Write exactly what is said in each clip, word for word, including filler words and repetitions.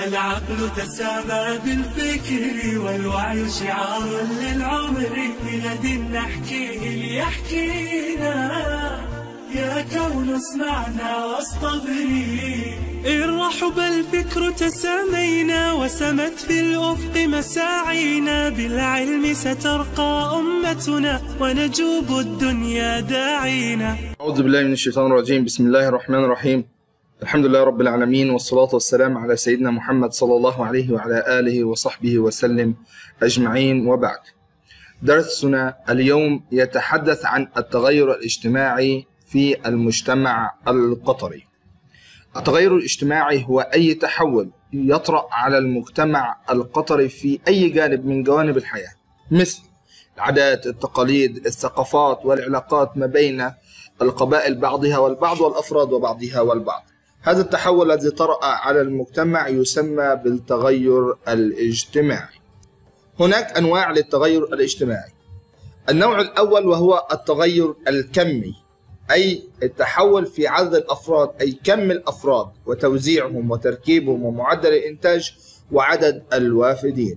والعقل تسامى بالفكر، والوعي شعار للعمر. بغد نحكيه ليحكينا، يا كون اسمعنا واصطبري. إن رحب الفكر تسامينا، وسمت في الأفق مساعينا. بالعلم سترقى أمتنا، ونجوب الدنيا داعينا. أعوذ بالله من الشيطان الرجيم. بسم الله الرحمن الرحيم. الحمد لله رب العالمين، والصلاة والسلام على سيدنا محمد صلى الله عليه وعلى آله وصحبه وسلم أجمعين، وبعد. درسنا اليوم يتحدث عن التغير الاجتماعي في المجتمع القطري. التغير الاجتماعي هو أي تحول يطرأ على المجتمع القطري في أي جانب من جوانب الحياة، مثل العادات، التقاليد، الثقافات، والعلاقات ما بين القبائل بعضها والبعض، والأفراد وبعضها والبعض. هذا التحول الذي طرأ على المجتمع يسمى بالتغير الاجتماعي. هناك أنواع للتغير الاجتماعي. النوع الأول وهو التغير الكمي، أي التحول في عدد الأفراد، أي كم الأفراد وتوزيعهم وتركيبهم ومعدل الإنتاج وعدد الوافدين.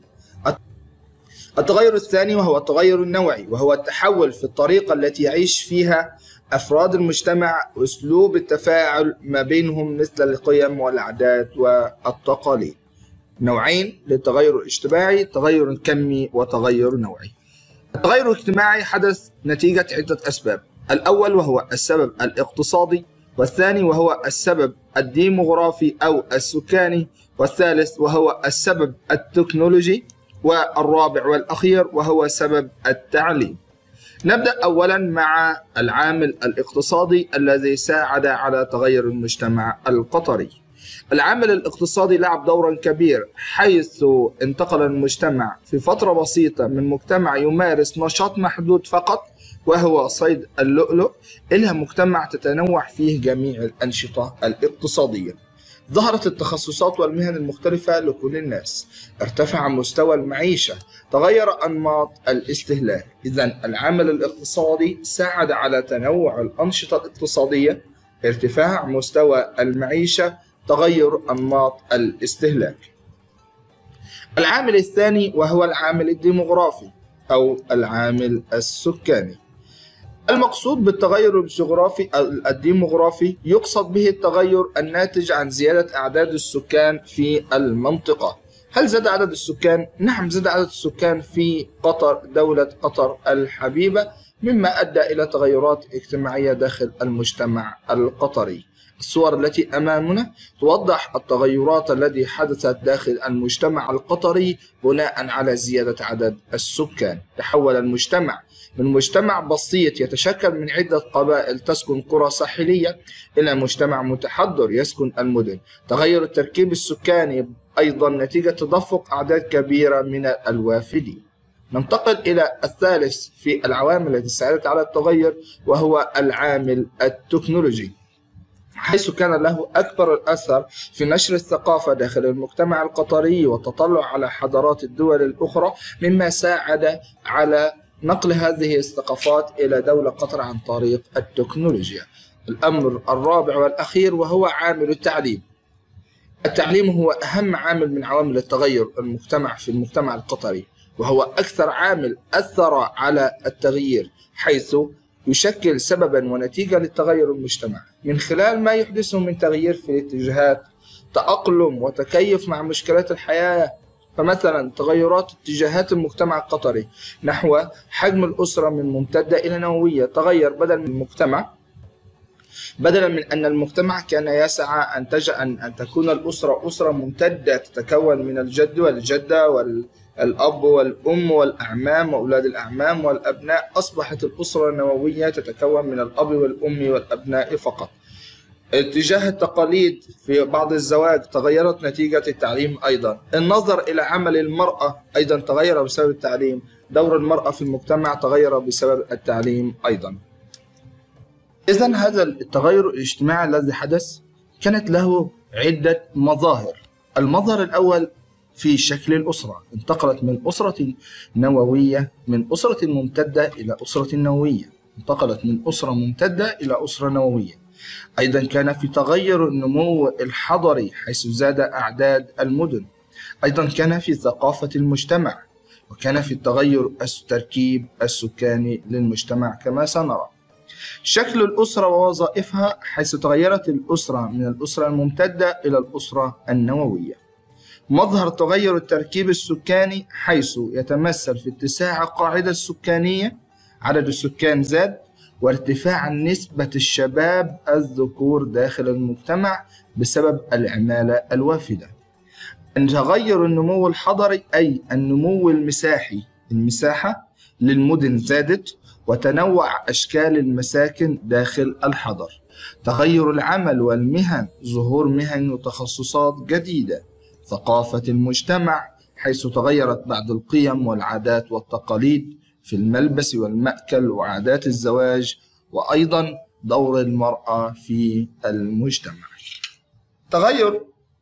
التغير الثاني وهو التغير النوعي، وهو التحول في الطريقة التي يعيش فيها أفراد المجتمع وأسلوب التفاعل ما بينهم، مثل القيم والعادات والتقاليد. نوعين للتغير الاجتماعي: تغير كمي وتغير نوعي. التغير الاجتماعي حدث نتيجة عدة أسباب. الأول وهو السبب الاقتصادي، والثاني وهو السبب الديموغرافي أو السكاني، والثالث وهو السبب التكنولوجي، والرابع والأخير وهو سبب التعليم. نبدأ أولا مع العامل الاقتصادي الذي ساعد على تغير المجتمع القطري. العامل الاقتصادي لعب دورا كبير، حيث انتقل المجتمع في فترة بسيطة من مجتمع يمارس نشاط محدود فقط وهو صيد اللؤلؤ إلى مجتمع تتنوع فيه جميع الأنشطة الاقتصادية. ظهرت التخصصات والمهن المختلفة لكل الناس، ارتفع مستوى المعيشة، تغير أنماط الاستهلاك. إذن العامل الاقتصادي ساعد على تنوع الأنشطة الاقتصادية، ارتفاع مستوى المعيشة، تغير أنماط الاستهلاك. العامل الثاني وهو العامل الديموغرافي أو العامل السكاني. المقصود بالتغير الجغرافي الديموغرافي يقصد به التغير الناتج عن زيادة أعداد السكان في المنطقة. هل زاد عدد السكان؟ نعم، زاد عدد السكان في قطر، دولة قطر الحبيبة، مما أدى إلى تغيرات اجتماعية داخل المجتمع القطري. الصور التي أمامنا توضح التغيرات التي حدثت داخل المجتمع القطري بناء على زيادة عدد السكان. تحول المجتمع من مجتمع بسيط يتشكل من عدة قبائل تسكن قرى ساحلية إلى مجتمع متحضر يسكن المدن. تغير التركيب السكاني أيضا نتيجة تدفق أعداد كبيرة من الوافدين. ننتقل إلى الثالث في العوامل التي ساعدت على التغير، وهو العامل التكنولوجي، حيث كان له أكبر الأثر في نشر الثقافة داخل المجتمع القطري والتطلع على حضارات الدول الأخرى، مما ساعد على نقل هذه الثقافات إلى دولة قطر عن طريق التكنولوجيا. الأمر الرابع والأخير وهو عامل التعليم. التعليم هو أهم عامل من عوامل التغير المجتمع في المجتمع القطري، وهو أكثر عامل أثر على التغيير، حيث يشكل سببا ونتيجة للتغير المجتمع من خلال ما يحدثه من تغيير في الاتجاهات، تأقلم وتكيف مع مشكلات الحياة. فمثلا تغيرات اتجاهات المجتمع القطري نحو حجم الأسرة من ممتدة إلى نووية. تغير بدل من المجتمع بدلا من أن المجتمع كان يسعى أن أن أن تكون الأسرة أسرة ممتدة تتكون من الجد والجدة والأب والأم والأعمام وأولاد الأعمام والأبناء، أصبحت الأسرة النووية تتكون من الأب والأم والأبناء فقط. اتجاه التقاليد في بعض الزواج تغيرت نتيجة التعليم أيضا. النظر إلى عمل المرأة أيضا تغير بسبب التعليم. دور المرأة في المجتمع تغير بسبب التعليم أيضا. إذن هذا التغير الاجتماعي الذي حدث كانت له عدة مظاهر. المظهر الأول في شكل الأسرة، انتقلت من أسرة نووية من أسرة ممتدة إلى أسرة نووية، انتقلت من أسرة ممتدة إلى أسرة نووية. أيضا كان في تغير النمو الحضري حيث زاد أعداد المدن. أيضا كان في ثقافة المجتمع، وكان في التغير التركيب السكاني للمجتمع كما سنرى. شكل الأسرة ووظائفها، حيث تغيرت الأسرة من الأسرة الممتدة إلى الأسرة النووية. مظهر تغير التركيب السكاني حيث يتمثل في اتساع القاعدة السكانية، عدد السكان زاد، وارتفاع نسبة الشباب الذكور داخل المجتمع بسبب العمالة الوافدة. أن تغير النمو الحضري أي النمو المساحي، المساحة للمدن زادت، وتنوع أشكال المساكن داخل الحضر. تغير العمل والمهن، ظهور مهن وتخصصات جديدة. ثقافة المجتمع، حيث تغيرت بعض القيم والعادات والتقاليد في الملبس والمأكل وعادات الزواج، وأيضا دور المرأة في المجتمع. تغير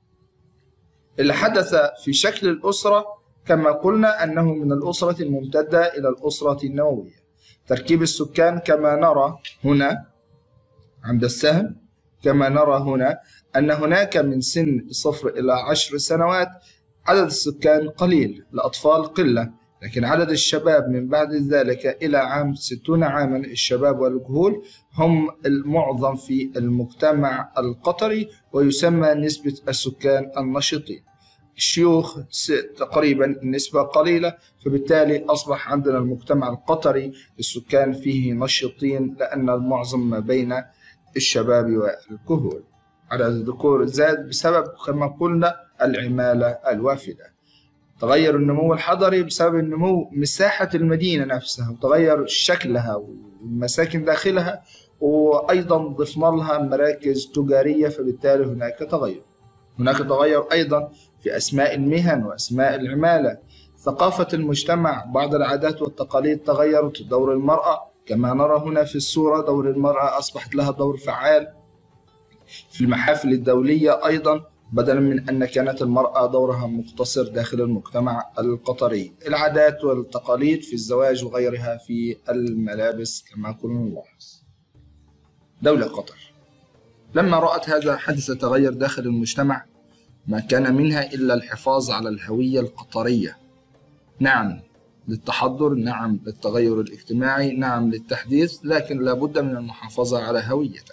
اللي حدث في شكل الأسرة كما قلنا أنه من الأسرة الممتدة إلى الأسرة النووية. تركيب السكان كما نرى هنا عند السهم، كما نرى هنا أن هناك من سن صفر إلى عشر سنوات عدد السكان قليل، الأطفال قلة، لكن عدد الشباب من بعد ذلك إلى عام ستون عاما، الشباب والكهول هم المعظم في المجتمع القطري، ويسمى نسبة السكان النشطين. الشيوخ تقريبا نسبة قليلة، فبالتالي أصبح عندنا المجتمع القطري السكان فيه نشطين، لأن المعظم ما بين الشباب والكهول. عدد الذكور زاد بسبب كما قلنا العمالة الوافدة. تغير النمو الحضري بسبب النمو مساحة المدينة نفسها، وتغير شكلها والمساكن داخلها، وأيضا ضفنا لها مراكز تجارية، فبالتالي هناك تغير. هناك تغير أيضا في أسماء المهن وأسماء العمالة. ثقافة المجتمع، بعض العادات والتقاليد تغيرت. دور المرأة كما نرى هنا في الصورة، دور المرأة أصبحت لها دور فعال في المحافل الدولية أيضا، بدلا من أن كانت المرأة دورها مقتصر داخل المجتمع القطري. العادات والتقاليد في الزواج وغيرها في الملابس كما كنا نلاحظ. دولة قطر لما رأت هذا حدث تغير داخل المجتمع، ما كان منها إلا الحفاظ على الهوية القطرية. نعم للتحضر، نعم للتغير الاجتماعي، نعم للتحديث، لكن لابد من المحافظة على هويتك.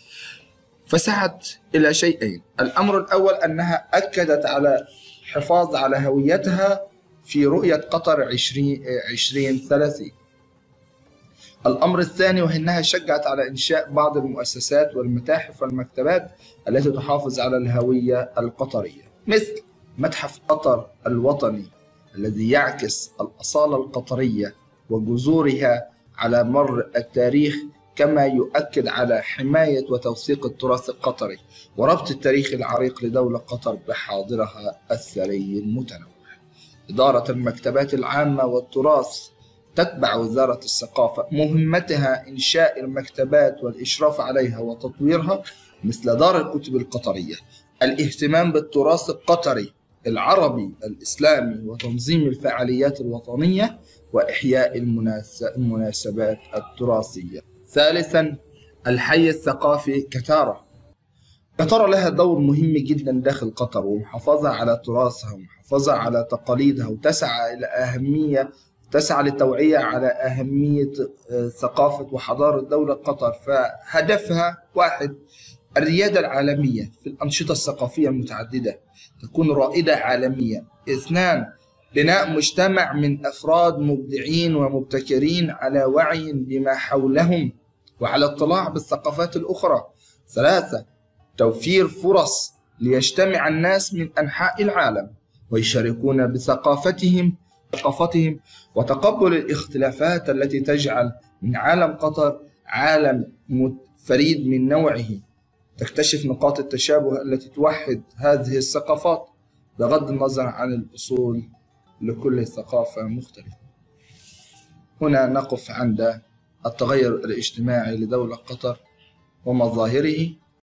فسعت إلى شيئين. الأمر الأول أنها أكدت على الحفاظ على هويتها في رؤية قطر عشرين ثلاثين. الأمر الثاني وأنها شجعت على إنشاء بعض المؤسسات والمتاحف والمكتبات التي تحافظ على الهوية القطرية، مثل متحف قطر الوطني الذي يعكس الأصالة القطرية وجذورها على مر التاريخ، كما يؤكد على حماية وتوثيق التراث القطري وربط التاريخ العريق لدولة قطر بحاضرها الثري المتنوع. إدارة المكتبات العامة والتراث تتبع وزارة الثقافة، مهمتها إنشاء المكتبات والإشراف عليها وتطويرها مثل دار الكتب القطرية، الاهتمام بالتراث القطري العربي الإسلامي وتنظيم الفعاليات الوطنية وإحياء المناسبات التراثية. ثالثا الحي الثقافي كتارة. كتارة لها دور مهم جدا داخل قطر، ومحافظة على تراثها ومحافظة على تقاليدها، وتسعى إلى أهمية تسعى للتوعية على أهمية ثقافة وحضارة دولة قطر. فهدفها واحد الريادة العالمية في الأنشطة الثقافية المتعددة، تكون رائدة عالميا. اثنان بناء مجتمع من أفراد مبدعين ومبتكرين على وعي بما حولهم وعلى اطلاع بالثقافات الأخرى. ثلاثة توفير فرص ليجتمع الناس من أنحاء العالم ويشاركون بثقافتهم ثقافتهم وتقبل الاختلافات التي تجعل من عالم قطر عالم فريد من نوعه. تكتشف نقاط التشابه التي توحد هذه الثقافات بغض النظر عن الأصول لكل ثقافة مختلفة. هنا نقف عند التغير الاجتماعي لدولة قطر ومظاهره.